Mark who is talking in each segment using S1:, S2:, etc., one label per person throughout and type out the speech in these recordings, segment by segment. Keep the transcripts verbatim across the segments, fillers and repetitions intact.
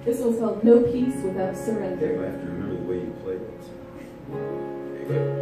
S1: This one's called No Peace Without Surrender.
S2: I have to remember the way you played it. There you go.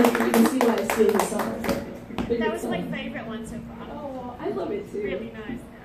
S1: You can see why I sing the song.
S3: That was my favorite one so far.
S1: Oh, I love it too.
S3: Really nice.